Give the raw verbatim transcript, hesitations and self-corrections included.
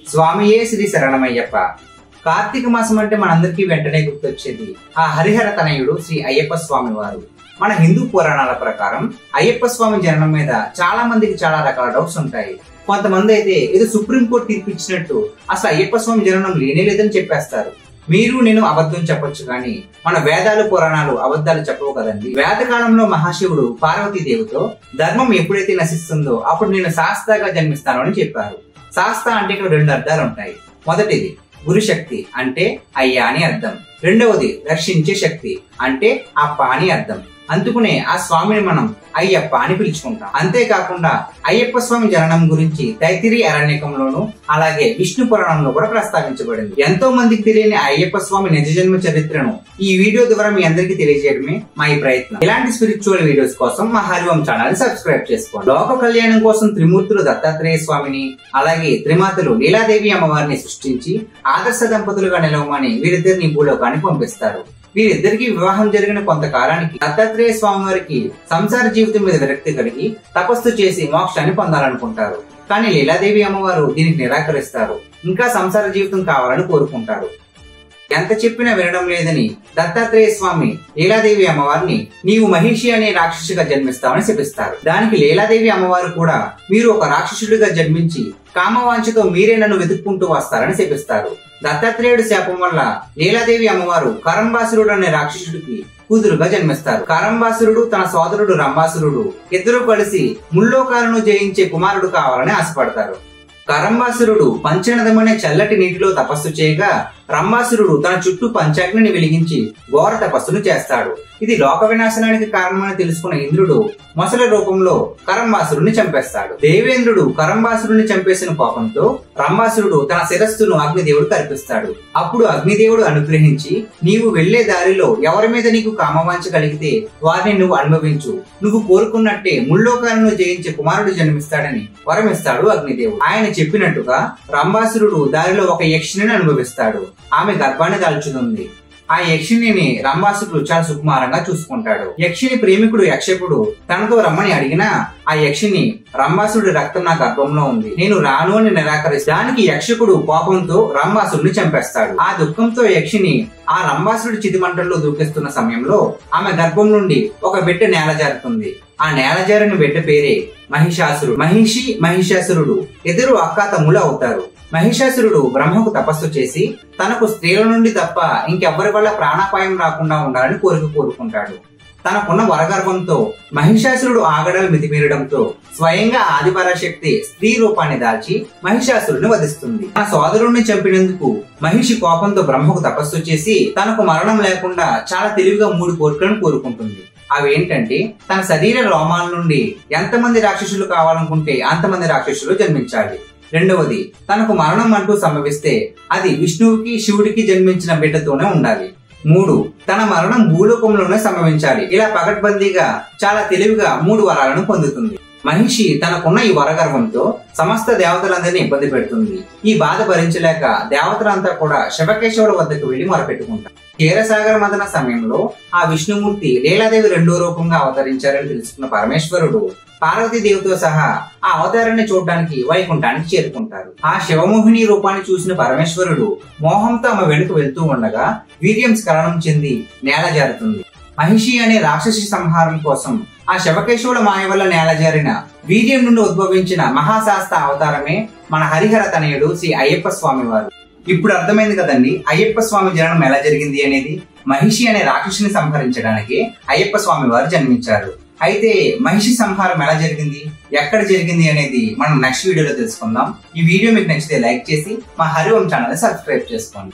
స్వామియే శ్రీ శరణమయ్యప్ప. కార్తీక మాసం అంటే మనందరికీ వెంటనే గుర్తొచ్చేది ఆ హరిహర తనయుడు శ్రీ అయ్యప్ప స్వామి వారు. మన హిందూ పురాణాల ప్రకారం అయ్యప్ప స్వామి జననం మీద చాలా మందికి చాలా రకాల డౌట్స్ ఉంటాయి. కొంతమంది అయితే ఏదో సుప్రీంకోర్టు తీర్పు ఇచ్చినట్టు అసలు అయ్యప్ప స్వామి జననం లేనే లేదని చెప్పేస్తారు. మీరు నేను అబద్ధం చెప్పొచ్చు కానీ మన వేదాలు పురాణాలు అబద్ధాలు చెప్పవు కదండి. వేదకాలంలో మహాశివుడు పార్వతీదేవితో ధర్మం ఎప్పుడైతే నశిస్తుందో అప్పుడు నేను శాస్త్రగా జన్మిస్తాను అని చెప్పారు. శాస్త్ర అంటే ఇక్కడ రెండు అర్థాలు ఉంటాయి. మొదటిది గురుశక్తి అంటే అయ్యా అని అర్థం. రెండవది రక్షించే శక్తి అంటే అప్ప అని అర్థం. అందుకునే ఆ స్వామిని మనం అయ్యప్ప అని పిలుచుకుంటాం. అంతేకాకుండా అయ్యప్ప స్వామి జననం గురించి తైత్తిరీ అరణ్యకంలోను అలాగే విష్ణు పురాణంలో కూడా ప్రస్తావించబడింది. ఎంతో మందికి తెలియని అయ్యప్ప స్వామి నిజ జన్మ చరిత్రను ఈ వీడియో ద్వారా మీ అందరికీ తెలియజేయడమే మా ఈ ప్రయత్నం. ఇలాంటి స్పిరిచువల్ వీడియోస్ కోసం మా హరివం ఛానల్ సబ్స్క్రైబ్ చేసుకోండి. లోక కళ్యాణం కోసం త్రిమూర్తులు దత్తాత్రేయ స్వామిని అలాగే త్రిమాతలు లీలాదేవి అమ్మవారిని సృష్టించి ఆదర్శ దంపతులుగా నిలవమని వీరిద్దరిని భూలోకానికి పంపిస్తారు. వీరిద్దరికి వివాహం జరిగిన కొంతకాలానికి దత్తాత్రేయ స్వామి వారికి సంసార జీవితం మీద విరక్తి కలిగి తపస్సు చేసి మోక్షాన్ని పొందాలనుకుంటారు. కానీ లీలాదేవి అమ్మవారు దీనికి నిరాకరిస్తారు. ఇంకా సంసార జీవితం కావాలని కోరుకుంటారు. ఎంత చెప్పినా వినడం లేదని దత్తాత్రేయ స్వామి లీలాదేవి అమ్మవారిని నీవు మహిషి అనే రాక్షసుగా జన్మిస్తావని శపిస్తారు. దానికి లీలాదేవి అమ్మవారు కూడా మీరు ఒక రాక్షసుడిగా జన్మించి కామవాంఛతో మీరే నన్ను వెతుక్కుంటూ వస్తారని శపిస్తారు. దత్తాత్రేయుడి శాపం వల్ల లీలాదేవి అమ్మవారు కరంబాసురుడు అనే రాక్షసుడికి కూతురుగా జన్మిస్తారు. కరంబాసురుడు తన సోదరుడు రంబాసురుడు ఇద్దరు కలిసి ముల్లోకాలను జయించే కుమారుడు కావాలని ఆశపడతారు. కరంబాసురుడు పంచనదమనే చల్లటి నీటిలో తపస్సు చేయగా రంబాసురుడు తన చుట్టూ పంచాగ్నిని వెలిగించి ఘోర తపస్సును చేస్తాడు. ఇది లోక వినాశనానికి కారణమని తెలుసుకున్న ఇంద్రుడు మొసలి రూపంలో కరంబాసురుడిని చంపేస్తాడు. దేవేంద్రుడు కరంబాసురుడిని చంపేసిన కోపంతో రంబాసురుడు తన శిరస్సును అగ్నిదేవుడికి అర్పిస్తాడు. అప్పుడు అగ్నిదేవుడు అనుగ్రహించి నీవు వెళ్లే దారిలో ఎవరి మీద నీకు కామవాంఛ కలిగితే వారిని నువ్వు అనుభవించు, నువ్వు కోరుకున్నట్టే ముల్లోకాలను జయించే కుమారుడు జన్మిస్తాడని వరమిస్తాడు అగ్నిదేవుడు. ఆయన చెప్పినట్టుగా రంబాసురుడు దారిలో ఒక యక్షిని అనుభవిస్తాడు. ఆమె గర్భాన్ని దాల్చుతుంది. ఆ యక్షిణిని రంబాసురుడు చాలా సుకుమారంగా చూసుకుంటాడు. యక్షిని ప్రేమికుడు యక్షకుడు తనతో రమ్మని అడిగినా ఆ యక్షిని రంబాసురుడి రక్తం నా గర్భంలో ఉంది, నేను రాను అని నిరాకరిస్తాడు. దానికి యక్షకుడు కోపంతో రంబాసురుడిని చంపేస్తాడు. ఆ దుఃఖంతో యక్షిని ఆ రంబాసురుడి చితిమంటల్లో దూకిస్తున్న సమయంలో ఆమె గర్భం నుండి ఒక బిడ్డ నేల జారుతుంది. ఆ నేల జారిన బిడ్డ పేరే మహిషాసురుడు. మహిషి మహిషాసురుడు ఇద్దరు అక్కాతమ్ములు అవుతారు. మహిషాసురుడు బ్రహ్మకు తపస్సు చేసి తనకు స్త్రీల నుండి తప్ప ఇంకెవ్వరి వల్ల ప్రాణాపాయం రాకుండా ఉండాలని కోరిక కోరుకుంటాడు. తనకున్న వరగర్భంతో మహిషాసురుడు ఆగడాలు మితిమీరడంతో స్వయంగా ఆదిపరాశక్తి స్త్రీ రూపాన్ని దాల్చి మహిషాసురుడిని వధిస్తుంది. తన సోదరుణ్ణి చంపినందుకు మహిషి కోపంతో బ్రహ్మకు తపస్సు చేసి తనకు మరణం లేకుండా చాలా తెలివిగా మూడు కోరికలను కోరుకుంటుంది. అవేంటంటే తన శరీర రోమాల నుండి ఎంతమంది రాక్షసులు కావాలనుకుంటే అంతమంది రాక్షసులు జన్మించాలి. రెండవది తనకు మరణం అంటూ సంభవిస్తే అది విష్ణువుకి శివుడికి జన్మించిన బిడ్డతోనే ఉండాలి. మూడు తన మరణం భూలోకంలోనే సంభవించాలి. ఇలా పగడ్బందీగా చాలా తెలివిగా మూడు వరాలను పొందుతుంది. మహిషి తనకున్న ఈ వరగర్వంతో సమస్త దేవతలందరినీ ఇబ్బంది పెడుతుంది. ఈ బాధ భరించలేక దేవతలంతా కూడా శివకేశవుల వద్దకు వెళ్లి మొరపెట్టుకుంటారు. క్షీరసాగర మదన సమయంలో ఆ విష్ణుమూర్తి లీలాదేవి రెండో రూపంగా అవతరించారని తెలుసుకున్న పరమేశ్వరుడు పార్వతీదేవితో సహా ఆ అవతారాన్ని చూడడానికి వైకుంఠానికి చేరుకుంటారు. ఆ శివమోహిని రూపాన్ని చూసిన పరమేశ్వరుడు మోహంతో ఆమె వెనుక వెళ్తూ ఉండగా వీర్యం స్ఖలనం చెంది నేల జారుతుంది. మహిషి అనే రాక్షసి సంహారం కోసం ఆ శివకేశవుల మాయ వల్ల నేల జారిన వీర్యం నుండి ఉద్భవించిన మహాశాస్త్ర అవతారమే మన హరిహర తనయుడు శ్రీ అయ్యప్ప స్వామి వారు. ఇప్పుడు అర్థమైంది కదండి అయ్యప్ప స్వామి జననం ఎలా జరిగింది అనేది. మహిషి అనే రాక్షసిని సంహరించడానికి అయ్యప్ప స్వామి వారు జన్మించారు. అయితే మహిషి సంహారం ఎలా జరిగింది, ఎక్కడ జరిగింది అనేది మనం నెక్స్ట్ వీడియోలో తెలుసుకుందాం. ఈ వీడియో మీకు నచ్చితే లైక్ చేసి మా హరివం ఛానల్ సబ్స్క్రైబ్ చేసుకోండి.